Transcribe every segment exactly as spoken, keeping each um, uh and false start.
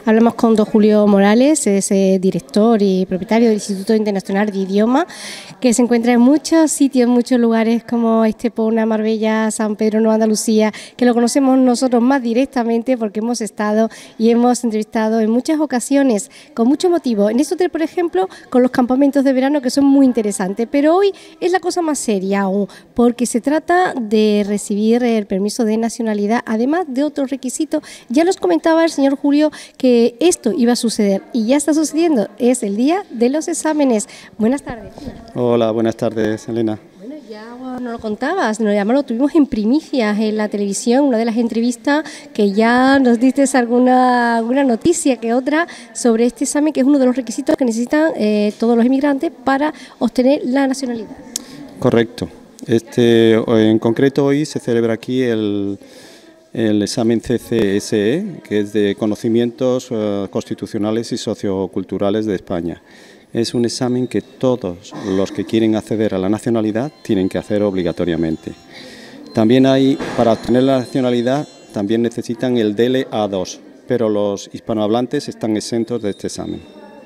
Hablamos con don Julio Morales, es eh, director y propietario del Instituto Internacional de Idioma, que se encuentra en muchos sitios, en muchos lugares como Estepona, Marbella, San Pedro, Nueva Andalucía, que lo conocemos nosotros más directamente porque hemos estado y hemos entrevistado en muchas ocasiones, con mucho motivo. En este hotel, por ejemplo, con los campamentos de verano que son muy interesantes, pero hoy es la cosa más seria aún, porque se trata de recibir el permiso de nacionalidad, además de otros requisitos. Ya nos comentaba el señor Julio que esto iba a suceder y ya está sucediendo, es el día de los exámenes. Buenas tardes. Hola, buenas tardes, Elena. Bueno, ya no lo contabas, nos llamó, lo tuvimos en primicias en la televisión, una de las entrevistas que ya nos diste alguna, alguna noticia que otra sobre este examen, que es uno de los requisitos que necesitan eh, todos los inmigrantes para obtener la nacionalidad. Correcto. Este, en concreto hoy se celebra aquí el, el examen C C S E, que es de conocimientos uh, constitucionales y socioculturales de España. Es un examen que todos los que quieren acceder a la nacionalidad tienen que hacer obligatoriamente. También hay, para obtener la nacionalidad, también necesitan el D L A dos, pero los hispanohablantes están exentos de este examen.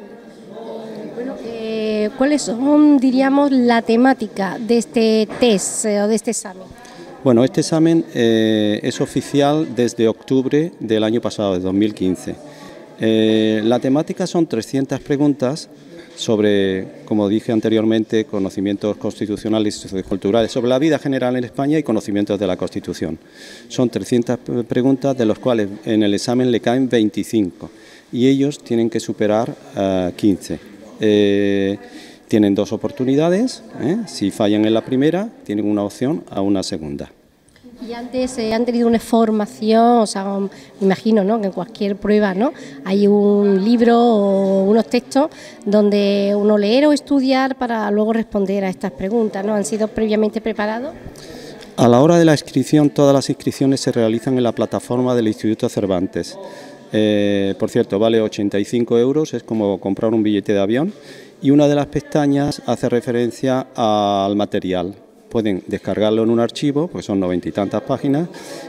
¿Cuáles son, diríamos, la temática de este test o de este examen? Bueno, este examen eh, es oficial desde octubre del año pasado, de dos mil quince. Eh, la temática son trescientas preguntas sobre, como dije anteriormente, conocimientos constitucionales y socioculturales, sobre la vida general en España y conocimientos de la Constitución. Son trescientas preguntas, de los cuales en el examen le caen veinticinco y ellos tienen que superar uh, quince. Eh, tienen dos oportunidades, ¿eh? Si fallan en la primera, tienen una opción a una segunda. Y antes eh, han tenido una formación, o sea, me imagino, ¿no?, que en cualquier prueba, ¿no?, hay un libro o unos textos donde uno leer o estudiar para luego responder a estas preguntas, ¿no? ¿Han sido previamente preparados? A la hora de la inscripción, todas las inscripciones se realizan en la plataforma del Instituto Cervantes. Eh, por cierto, vale ochenta y cinco euros, es como comprar un billete de avión, y una de las pestañas hace referencia al material. Pueden descargarlo en un archivo, pues son noventa y tantas páginas,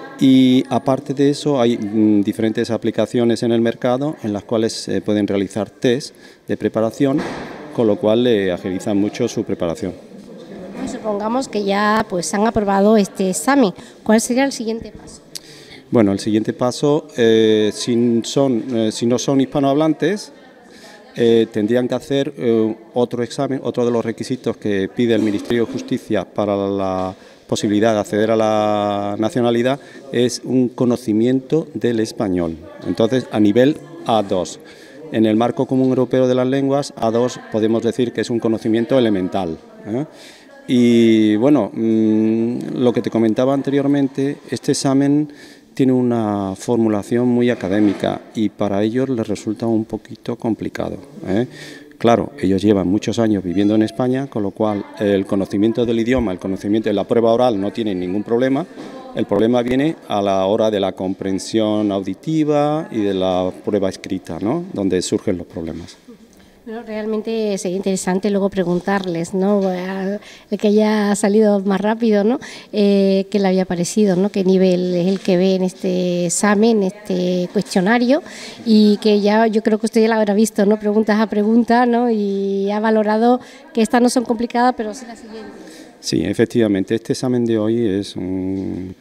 y aparte de eso hay mm, diferentes aplicaciones en el mercado en las cuales se eh, pueden realizar test de preparación, con lo cual le eh, agilizan mucho su preparación. Supongamos que ya pues han aprobado este examen, ¿cuál sería el siguiente paso? Bueno, el siguiente paso, eh, si, son, eh, si no son hispanohablantes, eh, tendrían que hacer eh, otro examen, otro de los requisitos que pide el Ministerio de Justicia para la posibilidad de acceder a la nacionalidad, es un conocimiento del español. Entonces, a nivel A dos. En el marco común europeo de las lenguas, A dos podemos decir que es un conocimiento elemental, ¿eh? Y bueno, mmm, lo que te comentaba anteriormente, este examen tiene una formulación muy académica y para ellos les resulta un poquito complicado, ¿eh? Claro, ellos llevan muchos años viviendo en España, con lo cual el conocimiento del idioma, el conocimiento de la prueba oral no tienen ningún problema. El problema viene a la hora de la comprensión auditiva y de la prueba escrita, ¿no?, donde surgen los problemas. Bueno, realmente sería interesante luego preguntarles, ¿no?, el que haya salido más rápido, ¿no?, eh, qué le había parecido, ¿no?, qué nivel es el que ve en este examen, en este cuestionario, y que ya yo creo que usted ya lo habrá visto, ¿no?, preguntas a preguntas, ¿no?, y ha valorado que estas no son complicadas, pero sí las siguientes. Sí, efectivamente, este examen de hoy es un,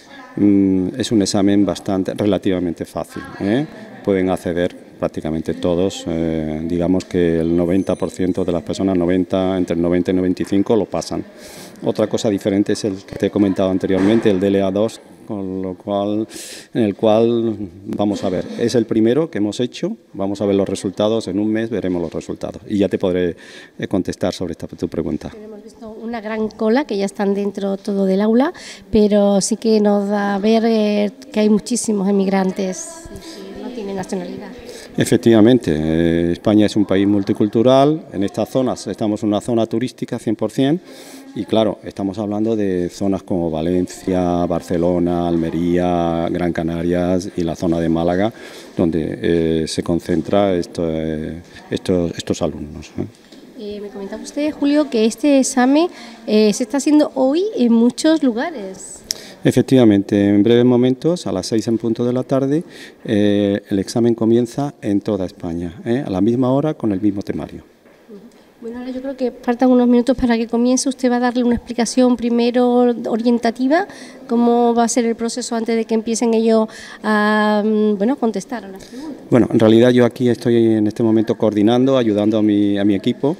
es un examen bastante, relativamente fácil, ¿eh? Pueden acceder prácticamente todos, eh, digamos que el noventa por ciento de las personas, noventa, entre el noventa y noventa y cinco, lo pasan. Otra cosa diferente es el que te he comentado anteriormente, el D L A dos, con lo cual, en el cual vamos a ver, es el primero que hemos hecho, vamos a ver los resultados, en un mes veremos los resultados y ya te podré contestar sobre esta tu pregunta. Hemos visto una gran cola que ya están dentro todo del aula, pero sí que nos da a ver eh, que hay muchísimos emigrantes que no tienen nacionalidad. Efectivamente, eh, España es un país multicultural, en estas zonas estamos en una zona turística cien por cien y claro, estamos hablando de zonas como Valencia, Barcelona, Almería, Gran Canarias y la zona de Málaga, donde eh, se concentra esto, eh, estos, estos alumnos, ¿eh? Eh, me comentaba usted, Julio, que este examen eh, se está haciendo hoy en muchos lugares. Efectivamente, en breves momentos, a las seis en punto de la tarde, eh, el examen comienza en toda España, ¿eh? a la misma hora, con el mismo temario. Bueno, ahora yo creo que faltan unos minutos para que comience. Usted va a darle una explicación primero orientativa, cómo va a ser el proceso antes de que empiecen ellos a bueno, contestar a las preguntas. Bueno, en realidad yo aquí estoy en este momento coordinando, ayudando a mi, a mi equipo.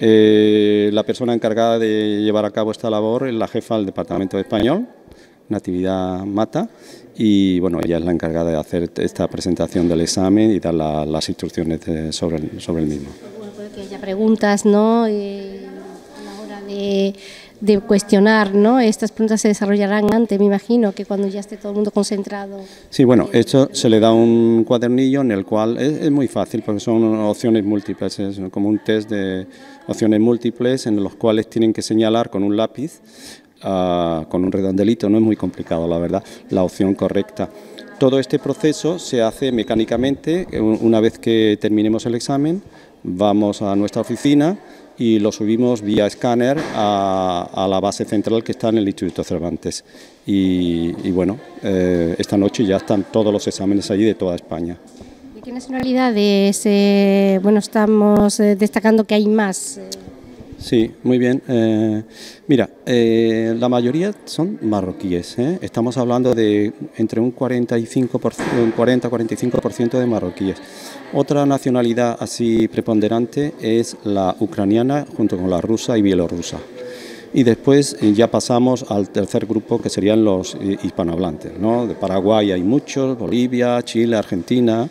Eh, la persona encargada de llevar a cabo esta labor es la jefa del Departamento de Español, Natividad Mata, y bueno, ella es la encargada de hacer esta presentación del examen y dar la, las instrucciones de, sobre, el, sobre el mismo. Bueno, puede que haya preguntas, ¿no? Eh, a la hora de, de cuestionar, ¿no? Estas preguntas se desarrollarán antes, me imagino, que cuando ya esté todo el mundo concentrado. Sí, bueno, esto se le da un cuadernillo en el cual es, es muy fácil porque son opciones múltiples, es como un test de opciones múltiples en los cuales tienen que señalar con un lápiz, Uh, con un redondelito, no es muy complicado la verdad, la opción correcta. Todo este proceso se hace mecánicamente. Una vez que terminemos el examen, vamos a nuestra oficina y lo subimos vía escáner a, a la base central que está en el Instituto Cervantes. Y, y bueno, eh, esta noche ya están todos los exámenes allí de toda España. ¿De qué nacionalidades? Eh, bueno, estamos eh, destacando que hay más. Eh. Sí, muy bien. Eh, mira, eh, la mayoría son marroquíes, ¿eh? Estamos hablando de entre un cuarenta y cinco por ciento, un cuarenta a cuarenta y cinco por ciento de marroquíes. Otra nacionalidad así preponderante es la ucraniana junto con la rusa y bielorrusa. Y después ya pasamos al tercer grupo, que serían los hispanohablantes, ¿no? De Paraguay hay muchos, Bolivia, Chile, Argentina.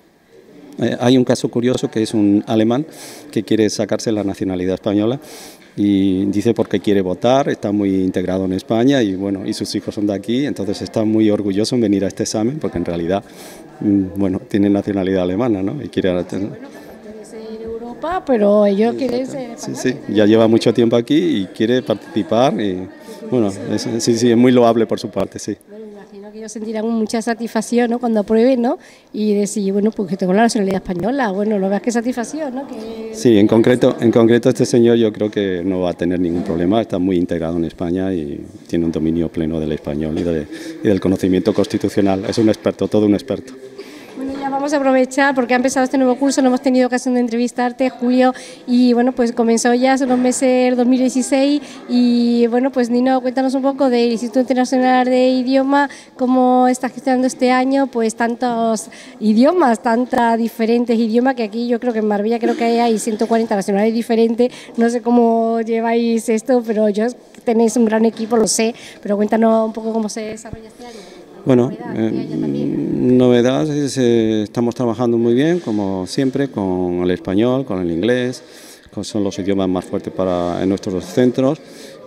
Eh, hay un caso curioso que es un alemán que quiere sacarse la nacionalidad española y dice porque quiere votar, está muy integrado en España y bueno, y sus hijos son de aquí, entonces está muy orgulloso en venir a este examen porque en realidad, mm, bueno, tiene nacionalidad alemana, ¿no? Y quiere sí, bueno, puede ser Europa, pero ellos quieren ser españoles. Sí, sí, ya lleva mucho tiempo aquí y quiere participar y bueno, es, sí, sí, es muy loable por su parte, sí. Que ellos sentirán mucha satisfacción, ¿no? Cuando aprueben, ¿no? Y decir, bueno, pues que tengo la nacionalidad española, bueno, no veas qué satisfacción, ¿no? Que... Sí, en concreto, en concreto este señor yo creo que no va a tener ningún problema, está muy integrado en España y tiene un dominio pleno del español y, de, y del conocimiento constitucional, es un experto, todo un experto. Bueno, ya vamos a aprovechar porque ha empezado este nuevo curso, no hemos tenido ocasión de entrevistarte, Julio, y bueno, pues comenzó ya hace unos meses dos mil dieciséis y bueno, pues Nino, cuéntanos un poco del Instituto Internacional de Idioma, cómo está gestionando este año pues tantos idiomas, tantos diferentes idiomas, que aquí yo creo que en Marbella creo que hay ciento cuarenta nacionales diferentes, no sé cómo lleváis esto, pero yo tenéis un gran equipo, lo sé, pero cuéntanos un poco cómo se desarrolla este año. Bueno, eh, novedades, eh, estamos trabajando muy bien, como siempre, con el español, con el inglés, que son los idiomas más fuertes para, en nuestros centros.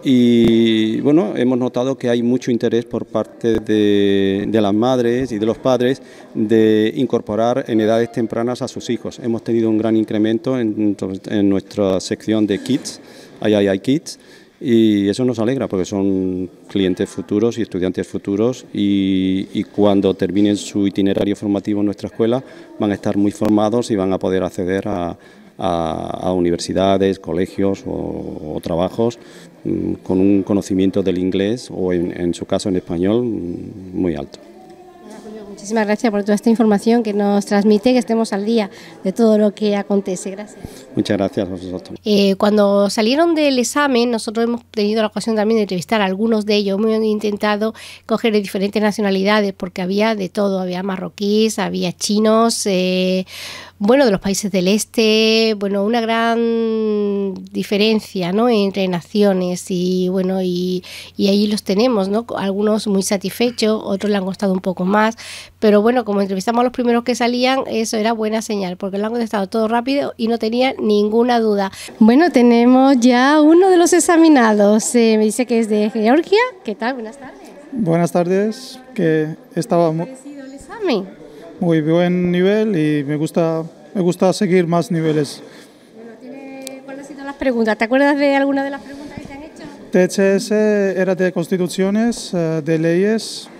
Y bueno, hemos notado que hay mucho interés por parte de, de las madres y de los padres de incorporar en edades tempranas a sus hijos. Hemos tenido un gran incremento en, en nuestra sección de Kids, I I I Kids, y eso nos alegra porque son clientes futuros y estudiantes futuros y, y cuando terminen su itinerario formativo en nuestra escuela van a estar muy formados y van a poder acceder a, a, a universidades, colegios o, o trabajos mmm, con un conocimiento del inglés o en, en su caso en español mmm, muy alto. Muchísimas gracias por toda esta información que nos transmite, que estemos al día de todo lo que acontece. Gracias. Muchas gracias a vosotros. Eh, cuando salieron del examen, nosotros hemos tenido la ocasión también de entrevistar a algunos de ellos. Hemos intentado coger de diferentes nacionalidades porque había de todo. Había marroquíes, había chinos, eh, bueno, de los países del este, bueno, una gran diferencia, ¿no?, entre naciones y bueno, y, y ahí los tenemos, ¿no? Algunos muy satisfechos, otros le han costado un poco más, pero bueno, como entrevistamos a los primeros que salían, eso era buena señal, porque lo han contestado todo rápido y no tenía ninguna duda. Bueno, tenemos ya uno de los examinados, eh, me dice que es de Georgia. ¿Qué tal? Buenas tardes. Buenas tardes, que estaba ¿Qué ha parecido el examen? Muy buen nivel y me gusta, me gusta seguir más niveles. Bueno, ¿tiene, ¿cuáles han sido las preguntas? ¿Te acuerdas de alguna de las preguntas que te han hecho? T H S era de constituciones, de leyes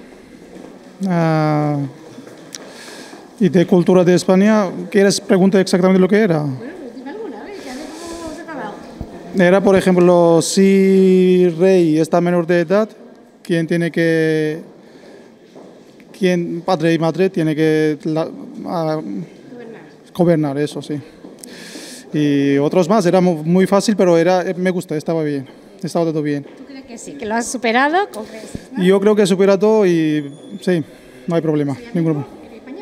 uh, y de cultura de España. ¿Quieres preguntar exactamente lo que era? Bueno, pero dime alguna, a ver, que a ver cómo se ha acabado. Era, por ejemplo, si rey está menor de edad, quién tiene que, quién, padre y madre, tiene que la, a, gobernar. gobernar, eso sí. Y otros más, era muy fácil, pero era, me gusta, estaba bien, estaba todo bien. ¿Tú crees que sí, que lo has superado con creces, ¿no? Yo creo que he superado y sí, no hay problema, ningún problema.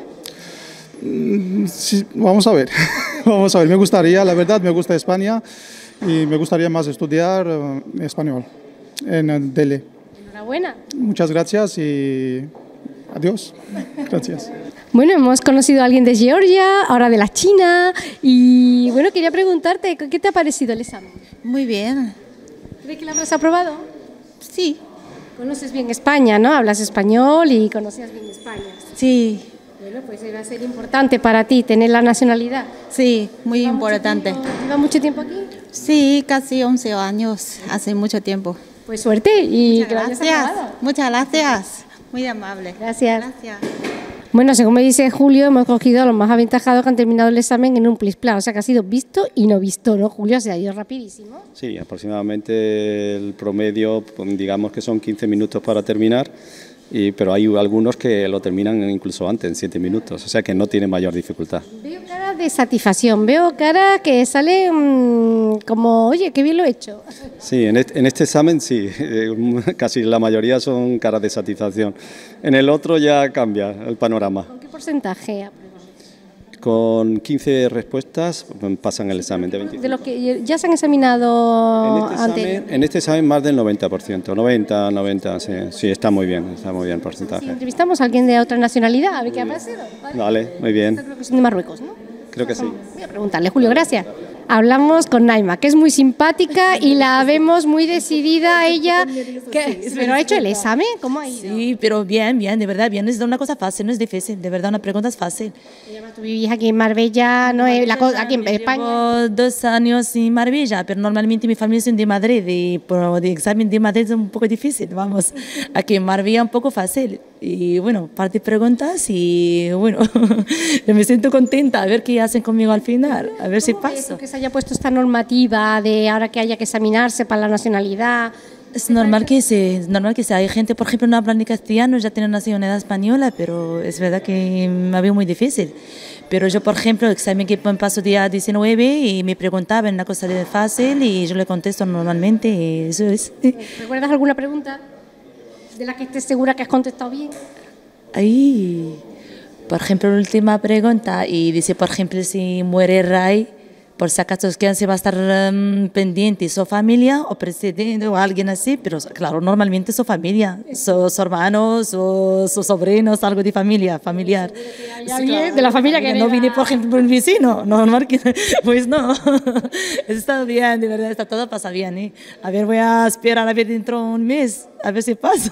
Sí, vamos a ver, vamos a ver, me gustaría, la verdad, me gusta España y me gustaría más estudiar uh, español en Delhi. Enhorabuena. Muchas gracias y adiós. Gracias. Bueno, hemos conocido a alguien de Georgia, ahora de la China, y bueno, quería preguntarte, ¿qué te ha parecido el examen? Muy bien. ¿Crees que lo habrás aprobado? Sí. Conoces bien España, ¿no? Hablas español y conocías bien España. Sí. Bueno, pues va a ser importante para ti tener la nacionalidad. Sí, muy ¿Lleva importante. Mucho tiempo, ¿Lleva mucho tiempo aquí? Sí, casi once años, hace mucho tiempo. Pues suerte y Muchas que lo hayas gracias. aprobado. Muchas gracias. Muy amable. Gracias. Gracias. Bueno, según me dice Julio, hemos cogido a los más aventajados que han terminado el examen en un plis-plas, o sea que ha sido visto y no visto, ¿no, Julio? Se ha ido rapidísimo. Sí, aproximadamente el promedio, pues, digamos que son quince minutos para terminar, y, pero hay algunos que lo terminan incluso antes, en siete minutos, o sea que no tiene mayor dificultad. Veo cara de satisfacción, veo cara que sale mmm, como, oye, qué bien lo he hecho. Sí, en este, en este examen sí, casi la mayoría son caras de satisfacción. En el otro ya cambia el panorama. ¿Con qué porcentaje apruebas? Con quince respuestas pasan el examen de veinticinco. De los que ya se han examinado En este antes. examen, en este examen más del noventa por ciento, noventa, noventa, sí, sí, está muy bien, está muy bien el Si porcentaje. entrevistamos a alguien de otra nacionalidad, a ver qué ha pasado. ¿Vale? Vale, muy bien, Creo que son de Marruecos, ¿no? creo que sí. Voy a preguntarle, Julio, gracias. Hablamos con Naima, que es muy simpática y la vemos muy decidida ella. Que, ¿Pero ha hecho el examen? ¿Cómo ha ido? Sí, pero bien, bien, de verdad, bien. Es una cosa fácil, no es difícil. De verdad, una pregunta es fácil. Tú vivís aquí en Marbella, no es la cosa, aquí en España. Llevo dos años en Marbella, pero normalmente mi familia es de Madrid y por el examen de Madrid es un poco difícil, vamos. Aquí en Marbella un poco fácil. Y bueno, parte de preguntas y bueno, me siento contenta a ver qué hacen conmigo al final, a ver si ¿Cómo ves paso. que se haya puesto esta normativa de ahora que haya que examinarse para la nacionalidad? Es normal que se, es normal que sea. Hay gente, por ejemplo, no habla ni castellano, ya tienen nacionalidad española, pero es verdad que me había muy difícil. Pero yo, por ejemplo, el examen que paso día diecinueve y me preguntaban una cosa de fácil y yo le contesto normalmente y eso es. ¿Recuerdas alguna pregunta de la que estés segura que has contestado bien? Ahí, por ejemplo, la última pregunta y dice, por ejemplo, si muere Ray, por si acaso quién se va a estar um, pendiente, su familia o presidente o alguien así, pero claro, normalmente su familia, sus hermanos, sus su sobrinos, algo de familia, familiar. ¿Hay alguien de la familia que no viene, por ejemplo, por un vecino? Normal que, pues no. Está bien, de verdad, está todo pasa bien. ¿eh? A ver, voy a esperar a ver dentro de un mes, a ver si paso.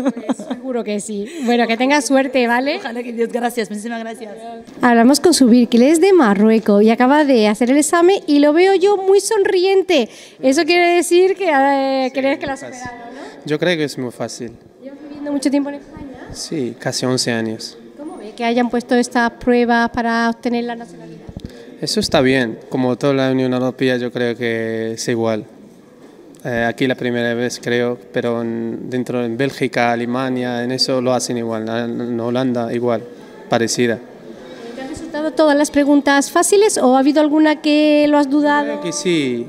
Seguro que sí. Bueno, que tengas suerte, ¿vale? Ojalá que Dios, gracias, muchísimas gracias. Hablamos con Subir, que él es de Marruecos y acaba de hacer el examen y lo veo yo muy sonriente. Eso quiere decir que eh, Sí, crees que lo has fácil. superado, ¿no? Yo creo que es muy fácil. ¿Llevas viviendo mucho tiempo en España? Sí, casi once años. ¿Cómo ves que hayan puesto estas pruebas para obtener la nacionalidad? Eso está bien. Como toda la Unión Europea, yo creo que es igual. Eh, aquí la primera vez creo, pero en- dentro de Bélgica, Alemania, en eso lo hacen igual. En en Holanda igual, parecida. ¿Te han resultado todas las preguntas fáciles o ha habido alguna que lo has dudado? Creo que sí,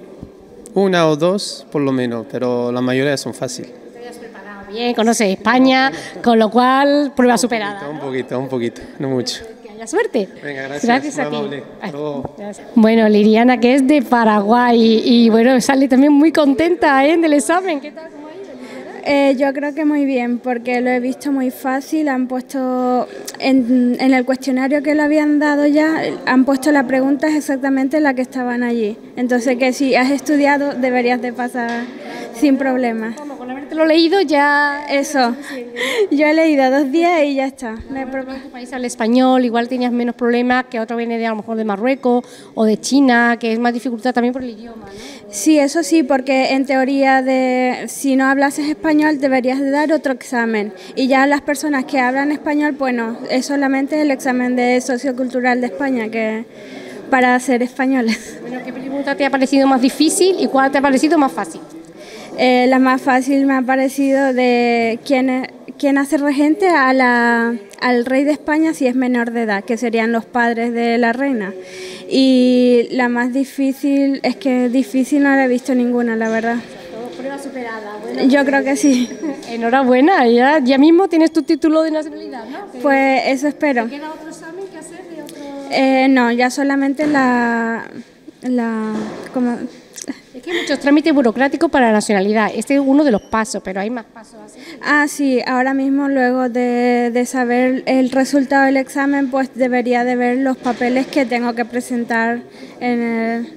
una o dos por lo menos, pero la mayoría son fáciles. Te hayas preparado bien, conoces España, con lo cual prueba superada. Un poquito, un poquito, no mucho. Que haya suerte. Venga, gracias, a muy ti. amable. Ay, Hasta luego. gracias. Bueno, Liriana, que es de Paraguay y, y, bueno, sale también muy contenta ¿eh? del examen. ¿Qué tal? ¿Cómo ha ido, Liriana? Eh, yo creo que muy bien, porque lo he visto muy fácil. Han puesto en, en el cuestionario que le habían dado ya, han puesto las preguntas exactamente las que estaban allí. Entonces, que si has estudiado, deberías de pasar sin problemas. Vamos, con habértelo leído ya... Eso. Yo he leído dos días y ya está. No hay En problema. tu país habla español, igual tenías menos problemas que otro viene de a lo mejor de Marruecos o de China, que es más dificultad también por el idioma, ¿no? Sí, eso sí, porque en teoría de si no hablases español deberías de dar otro examen. Y ya las personas que hablan español, bueno, es solamente el examen de sociocultural de España, que para ser españoles. Bueno, ¿qué pregunta te ha parecido más difícil y cuál te ha parecido más fácil? Eh, la más fácil me ha parecido de quién, es- quién hace regente a la, al rey de España si es menor de edad, que serían los padres de la reina. Y la más difícil, es que difícil no la he visto ninguna, la verdad. Prueba superada. Yo creo que sí. Enhorabuena, ya, ya mismo tienes tu título de nacionalidad, ¿no? Que- Pues eso espero. ¿Queda otro examen que hacer de otro...? Eh, no, ya solamente la... la como, Es que hay muchos trámites burocráticos para la nacionalidad. Este es uno de los pasos, pero hay más pasos así. ah, sí, ahora mismo luego de, de saber el resultado del examen, pues debería de ver los papeles que tengo que presentar en el...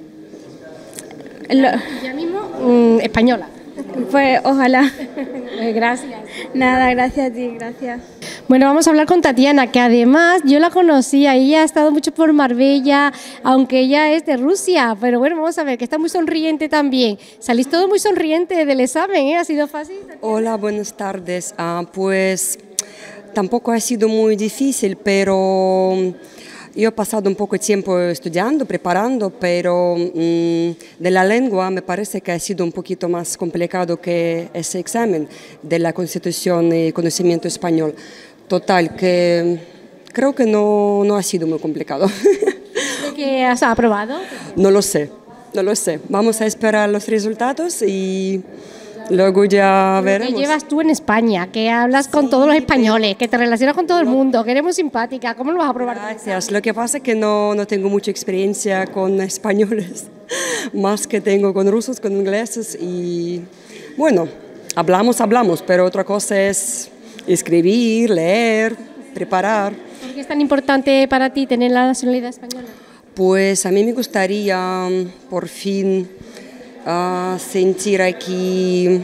en lo- Ya mismo, mm, española. pues ojalá. Eh, Gracias. Nada, gracias a ti, gracias. Bueno, vamos a hablar con Tatiana, que además yo la conocía, ella ha estado mucho por Marbella, aunque ella es de Rusia, pero bueno, vamos a ver, que está muy sonriente también. Salís todo muy sonriente del examen, ¿eh? ¿Ha sido fácil? Hola, buenas tardes. Ah, pues tampoco ha sido muy difícil, pero yo he pasado un poco de tiempo estudiando, preparando, pero mm, de la lengua me parece que ha sido un poquito más complicado que ese examen de la Constitución y conocimiento español. Total, que creo que no, no ha sido muy complicado. ¿De que has aprobado? No lo sé, no lo sé. Vamos a esperar los resultados y luego ya Que veremos. llevas tú en España, que hablas con todos los españoles, que te relacionas con todo el mundo, que eres muy simpática, ¿cómo lo vas a aprobar? Gracias. Lo que pasa es que no, no tengo mucha experiencia con españoles, más que tengo con rusos, con ingleses y bueno, hablamos, hablamos, pero otra cosa es escribir, leer, preparar. ¿Por qué es tan importante para ti tener la nacionalidad española? Pues a mí me gustaría mm, por fin ah, sentir aquí,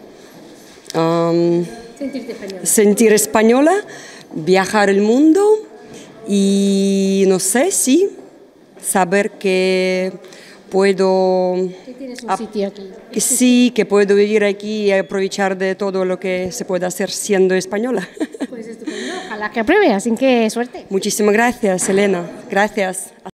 am, Sentirte española. sentir española, viajar el mundo y no sé, sí, saber que puedo, Que tienes un Ah, sitio aquí. que sí, que puedo vivir aquí y aprovechar de todo lo que se puede hacer siendo española. Pues estupendo, ojalá que apruebe, así que suerte. Muchísimas gracias, Elena. Gracias.